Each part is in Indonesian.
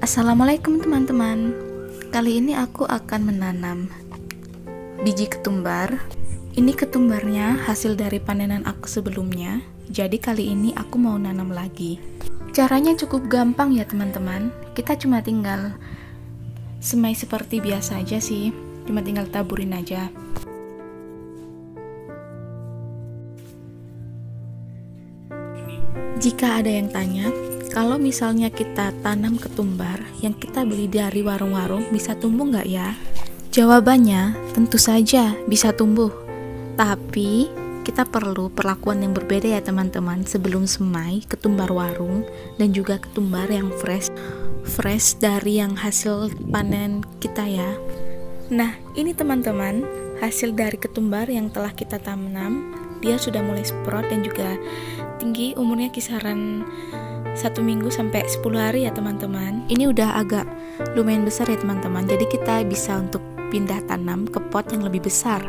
Assalamualaikum teman-teman. Kali ini aku akan menanam biji ketumbar. Ini ketumbarnya hasil dari panenan aku sebelumnya. Jadi kali ini aku mau nanam lagi. Caranya cukup gampang ya teman-teman. Kita cuma tinggal semai seperti biasa aja sih. Cuma tinggal taburin aja. Jika ada yang tanya, kalau misalnya kita tanam ketumbar yang kita beli dari warung-warung, bisa tumbuh nggak ya? Jawabannya tentu saja bisa tumbuh. Tapi kita perlu perlakuan yang berbeda ya teman-teman sebelum semai ketumbar warung dan juga ketumbar yang fresh dari yang hasil panen kita ya. Nah ini teman-teman hasil dari ketumbar yang telah kita tanam. Dia sudah mulai sprout dan juga tinggi, umurnya kisaran 1 minggu sampai 10 hari ya teman-teman. Ini udah agak lumayan besar ya teman-teman. Jadi kita bisa untuk pindah tanam ke pot yang lebih besar.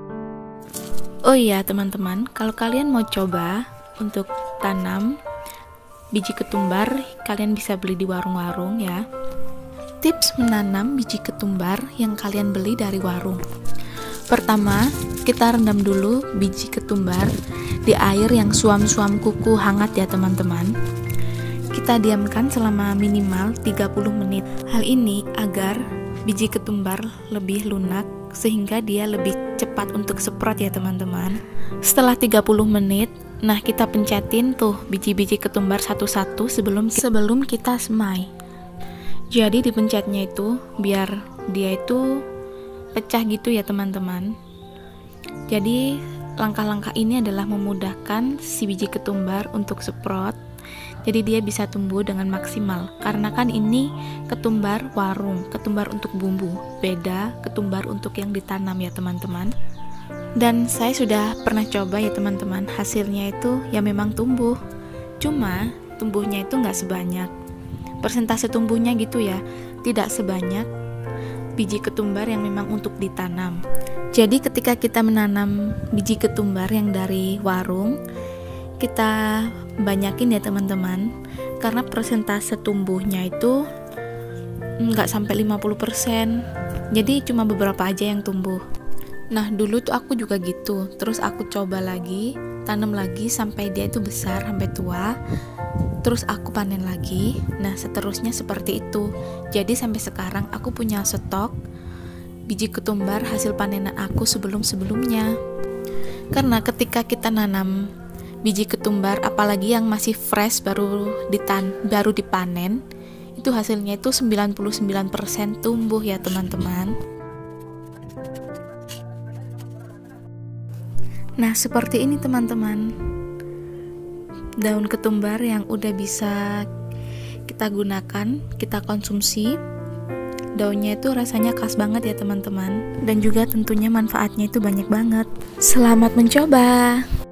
Oh iya teman-teman, kalau kalian mau coba untuk tanam biji ketumbar, kalian bisa beli di warung-warung ya. Tips menanam biji ketumbar yang kalian beli dari warung. Pertama, kita rendam dulu biji ketumbar di air yang suam-suam kuku hangat ya teman-teman. Kita diamkan selama minimal 30 menit. Hal ini agar biji ketumbar lebih lunak sehingga dia lebih cepat untuk sprout ya teman-teman. Setelah 30 menit, nah kita pencetin tuh biji-biji ketumbar satu-satu sebelum kita semai. Jadi dipencetnya itu biar dia itu pecah gitu ya teman-teman. Jadi langkah-langkah ini adalah memudahkan si biji ketumbar untuk sprout. Jadi dia bisa tumbuh dengan maksimal. Karena kan ini ketumbar warung, ketumbar untuk bumbu. Beda ketumbar untuk yang ditanam ya teman-teman. Dan saya sudah pernah coba ya teman-teman. Hasilnya itu ya memang tumbuh. Cuma tumbuhnya itu nggak sebanyak. Persentase tumbuhnya gitu ya, tidak sebanyak biji ketumbar yang memang untuk ditanam. Jadi ketika kita menanam biji ketumbar yang dari warung, kita banyakin ya teman-teman, karena persentase tumbuhnya itu nggak sampai 50%. Jadi cuma beberapa aja yang tumbuh. Nah dulu tuh aku juga gitu. Terus aku coba lagi, tanam lagi sampai dia itu besar, sampai tua. Terus aku panen lagi. Nah seterusnya seperti itu. Jadi sampai sekarang aku punya stok biji ketumbar hasil panenan aku sebelum-sebelumnya. Karena ketika kita nanam biji ketumbar, apalagi yang masih fresh baru dipanen, itu hasilnya itu 99% tumbuh ya teman-teman. Nah seperti ini teman-teman, daun ketumbar yang udah bisa kita gunakan, kita konsumsi. Daunnya itu rasanya khas banget ya teman-teman. Dan juga tentunya manfaatnya itu banyak banget. Selamat mencoba.